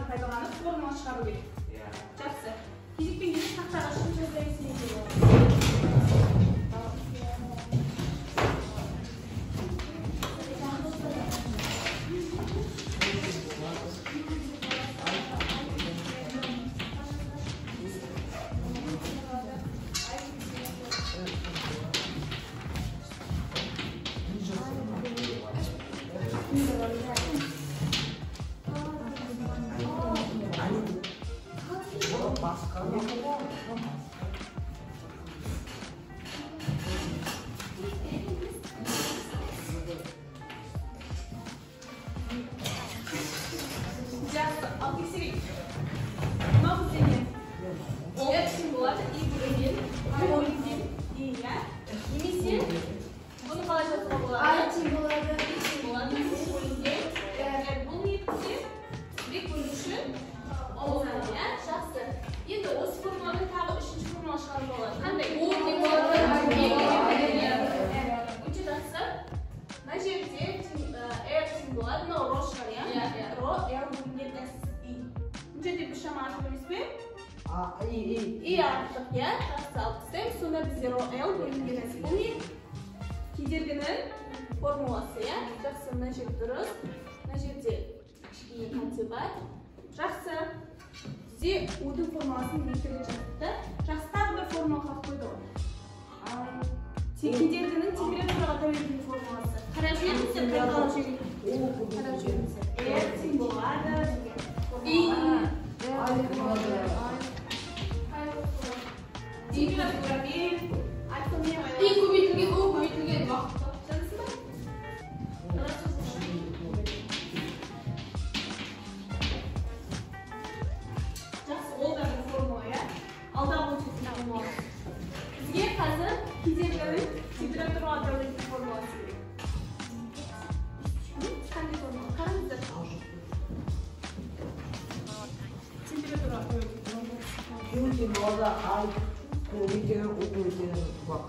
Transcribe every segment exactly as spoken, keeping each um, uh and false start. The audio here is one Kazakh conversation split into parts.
пайдаланып формула шығару керек. Жақсы. Кезекпен кезек тақтаға шығып жазайсың. Формуласы, я? Жақсы, мына жер дұрыс. Мына жерде кішкене қате бар. Жақсы. Бізде U-дің формуласын екілі жазды. Жақсы, тағы бір формула қалып қойды ғой. Кедергінің температураға тәуелді формуласы. Қарап жүріңіздер, қайталап жүріңіздер. Қарап жүріңіздер. R тең болады деген формула. Температура мен I көбейтілген, O көбейтілген уақытта. Алдағы өтетін формуласы. Бізге қазір кедергінің температураға тәуелді формуласы керек. Қандай формула? Қараңыздар. Температураға тәуелді формуласы. Көбейтілген болады, ай көбейтілген, у көбейтілген уақыт.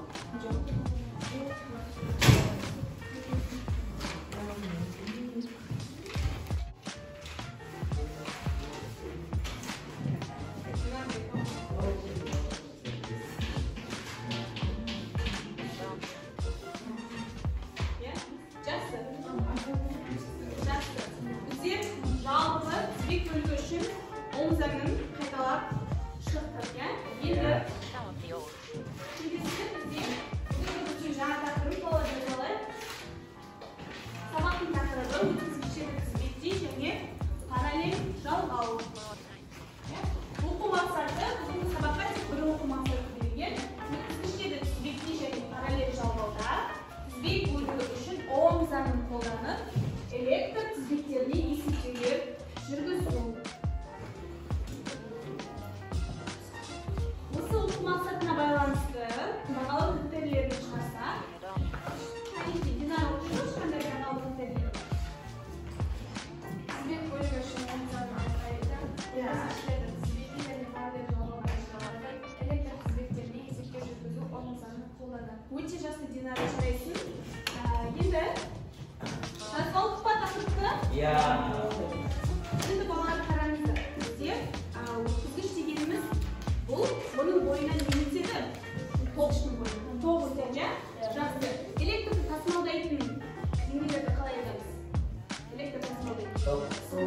Өте жақсы Динара жарайсың. Енді жазбалық па тақырыпты? Иә. Енді балалар қараңыздар. Бізде өткізгіш дегеніміз бұл бұның бойына не өтеді? Тоғыштың бойына. Тоқ өтеді, жақсы. Электрді тасымалдайтын нелерді қалай айтамыз? Электр тасымалдайтын. Тоқ.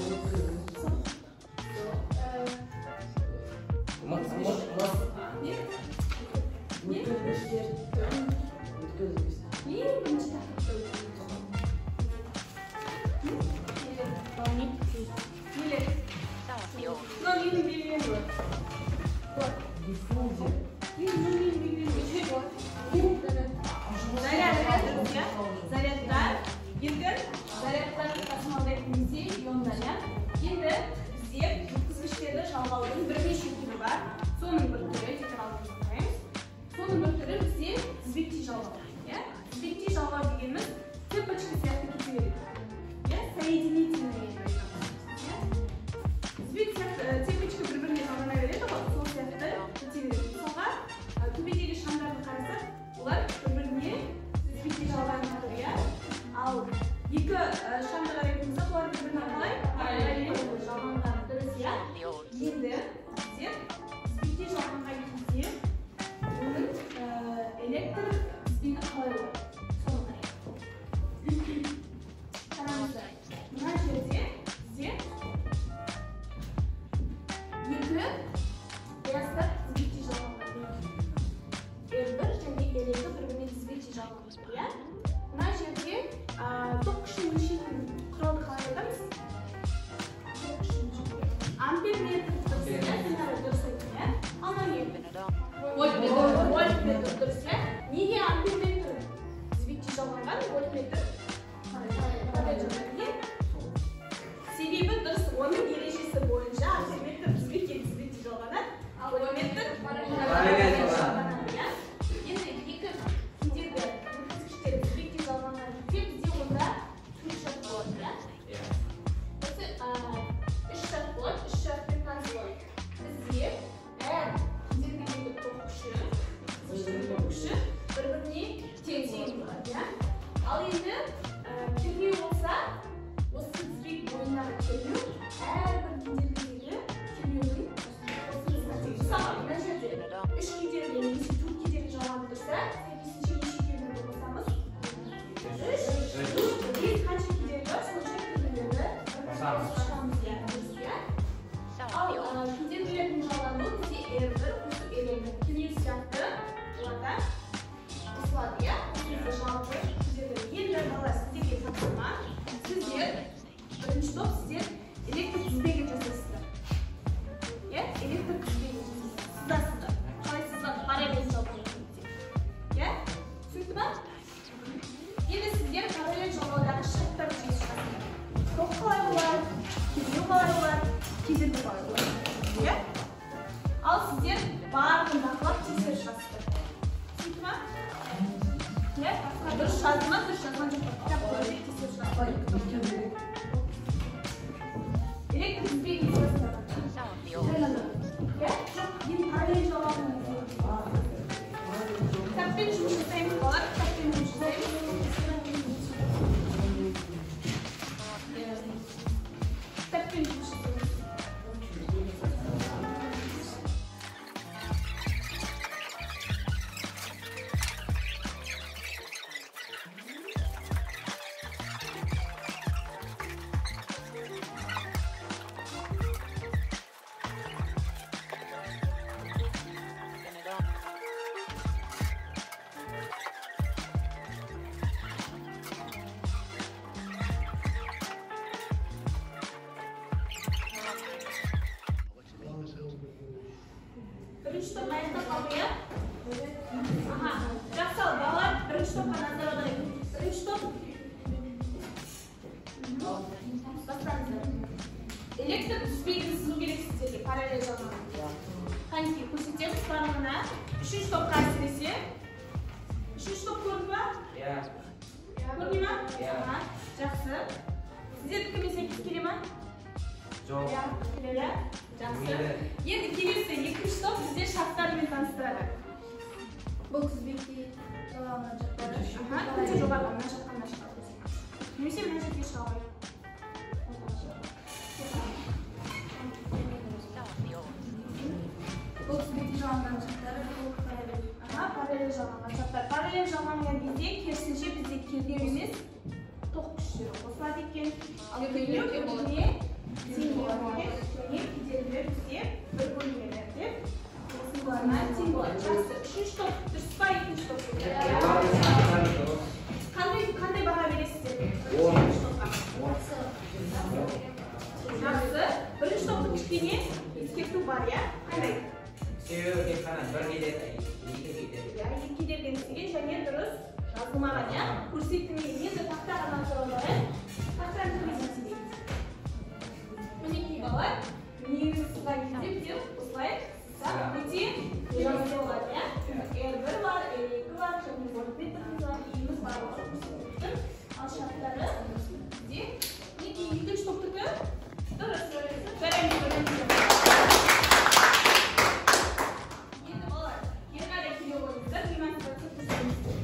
Не? Өткізгіштер. Өткізгіштер. Ең бірінші тақырыпты Нелер? Мынау менің белгілерім бар. Диффузия. Менің белгілерім бар. Зарядтар. Енді зарядтарды тасымалдайтын бізде иондар, я? Енді бізде өткізгіштерді жалғаудың бірнеше түрі бар. Соның бір түрі, соның бір түрі бізде тізбектей жалғау. Тізбектей жалғау дегеніміз цепочка сияқты кете береді. Соединительный Bunlar kirliyor. Eğer bir giderleri kirliyorsun. Sağ olun. Üç giderleri, dört giderleri cevaptırsa, sekizinci yeşil giderleri basamız. Üç, dört, bir kaç giderleri var? Sonuçta kirliyordu. Basamız. Al, giderlerin cevabı bizi erdir, kusur erenir. Kirliyor siyahtı. Burada. Isladı ya. Sizde cevabı giderleri. Yerler balar sizde bir takılma. Sizler, birinci top sizler elektrik tizbegi жасайсыздар. Ya, elektrik tizbegi сызасыздар. Қалай сызады? Параллель жалғау. Ya, түсінікті ма? Енді сіздер параллель жалғаудағы шарттарды жиі шығасыздар. Ток қалай болады? Кезеу қалай болады? Кедергі қалай болады? Ya? Ал сіздер барлығын бақылап тексеріп шығасыздар. Түсінікті ма? Ya, дұрыс жазды ма, дұрыс жазған жоқ па? Кітап көріп тексеріп шығасыздар. Elektrik tizbegi жасайсыздар. Ya, енді параллель жалғауын kitapten жұмыс жасаймыз балар, kitapten жұмыс жасаймыз. Kitapten жұмыс жасаймыз. Birinci top ayakta kaldı ya. Aha. Жақсы ал, балалар, birinci topқа назар аударайық. Birinci top. Бастаңыздар. Электр тізбегін сызу керек сіздерге, параллель жалғауға. Қанекей, көрсетеміз барлығына. Үшінші топқа әсіресе. Үшінші топ көрді ма? Иә. Көрді ма? Иә. Жақсы. Сіздердікімен сәйкес келе ма? Жоқ. Келеді. Жақсы. Енді келесі екінші топ бізде шарттарымен таныстырады. Бұл тізбекте жалғауына жақтары. Аха, күнде жоғарғы мына жатқанда шығады. Немесе мына жерге шыға қойып. Бұл тізбекте жалғанған жақтары, бұл параллель. Аха, параллель жалғанған жақтар. Параллель жалғанған кезде керісінше бізде кернеу емес, тоқ күштері қосылады екен. Ал кернеу кернеуіне тең болады екен. Және кедергілер бізде бір бөлмелерде осыларына тең болады. Жақсы. Үшінші топ дұрыс па, екінші топ? Қандай баға бересіздер? Үшінші топқа. Жақсы. Бірінші топтың кішкене ескерту бар, я? Қандай? Себебі тек қана бір кедергі, екі кедергі. Екі кедергіні істеген және дұрыс жазылмаған, я? Көрсетілмеген. Енді тақтаға назар аударайық. Тақтаны көрмесін істейміз. Мінекей балалар, негізі сызған кезде бізде осылай сызсақ өте жазылып болады, я? эр бір бар, эр екі бар, және вольтметріміз бар, иіміз бар болады. Ал шарттары бізде мінекей екінші топтікі дұрыс. Жарайды, көреміз. Енді балалар, кері қарай келе қойыңыздар, демонстрация көрсетеміз.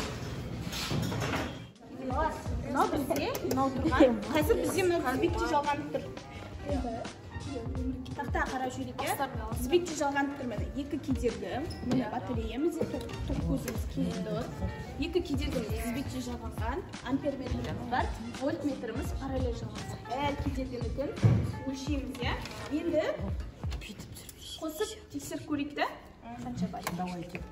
Балалар, мынау бізде, мынау тұрған. Қазір бізде мынау тізбекте жалғанып тұр. Тақтаға қарап жүйрек, я? Тізбекте жалғанып тұр міне. Екі кедергі, міне батареямыз, тоқ көзіміз келді. Екі кедергіміз тізбекте жалғанған, амперметріміз бар, вольтметріміз параллель жалғанған. Әр кедергінікін өлшейміз, я? Енді қосып тексеріп көрейік та? Қанша бар? Давайте.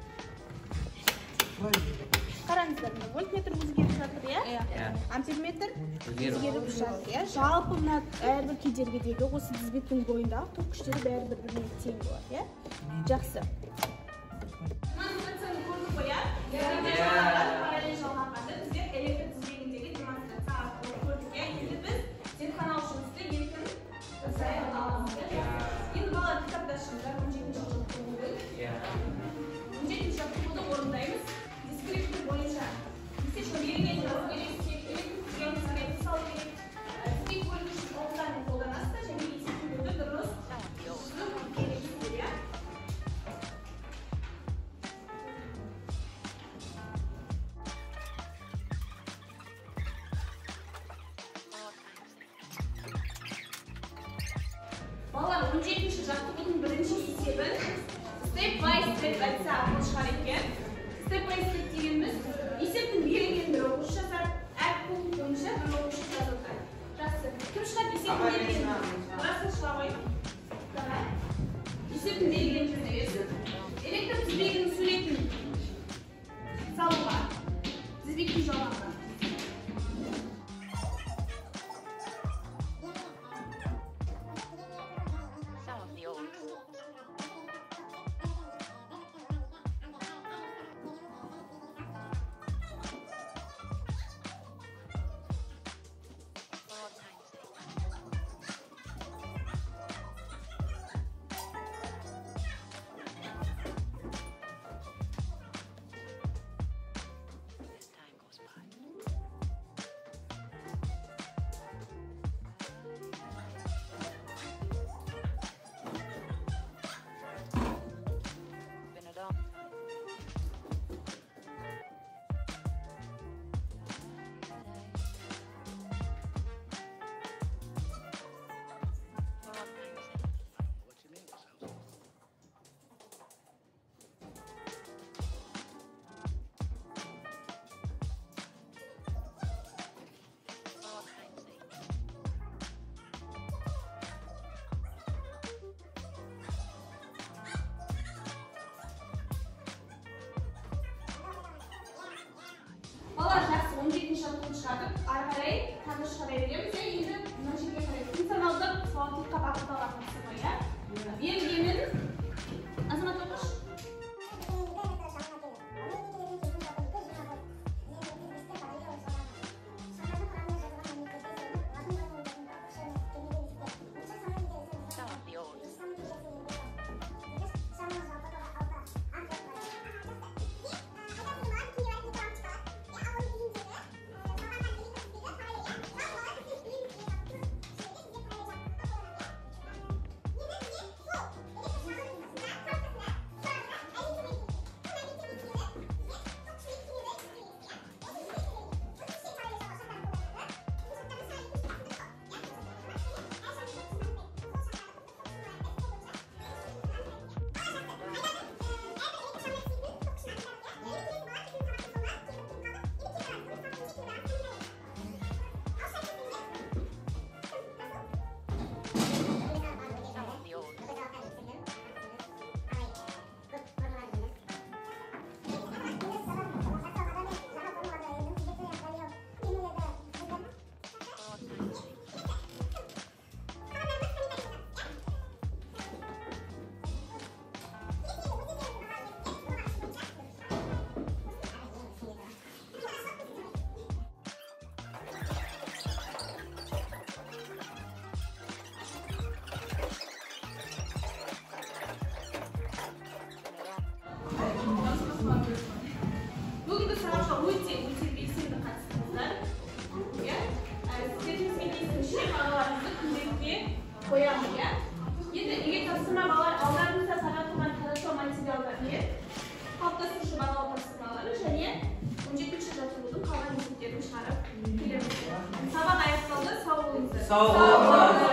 Қараңыздар, вольтметр өзгеріп жатыр, я? Амперметр өзгеріп жатыр, я? Жалпы мына әрбір кедергідегі осы тізбектің бойындағы тоқ күштері бәрібір біріне тең болады, я? Жақсы. Демонстрацияны көрдік қой, я? Параллель жалғанғанды біздер электр тізбегіндегі демонстрация арқылы көрдік, я? Енді біз зертханалық жұмысты еркін жасай аламыз, я? Енді балалар кітапты ашыңыздар, он жетінші жаттығуды. он жетінші жаттығуды орындаймыз. Дискриптор бойынша. Естественно, берген жазу керек, электр тізбегін салу керек. Тізбек бөлгіш құралдарын қолданасыздар және есептеуді дұрыс жүргізу керексіздер, я? o'n yettinchi jaqtibning birinchi esebin step by step aytsa aql chiqar ekan. Step by step deganimiz esebni berilganini o'qish shart, app punkt bo'yicha bir o'qish shart. Yaxshi. Kim chiqadi esebni berilganini? Rasm chiqara qo'ying. Davay. Esebni berilganini bersin. Elektr tizbegini suratini salba. Tizbekni joylama. Bolalar yaxshi o'n yettinchi jaqtibni chiqardik. Arqaray tanış chiqaraveramiz. Endi mana shu yerga qaraymiz. Funksionalda soatlikqa vaqt olamiz qo'ya. Belgining azamat o'qish. Bugün de savaşta ulti, ulti bilgisini katıldılar. Sizlerin sevdiğiniz şey bağlarınızı kıymetli koyamıyor. Yine iyi tasarım bağlar, ağlarınızda sanat olan kalıtı materyallarını haftası şu bağlar tasarımları және он жетінші жаттығудың қалған есептерін шығарып келеміз. Сабақ аяқталды, сау болыңыздар. Сау болыңыздар.